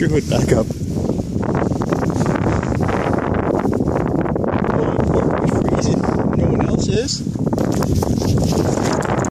your hood back up. Well, we're freezing. No one else is.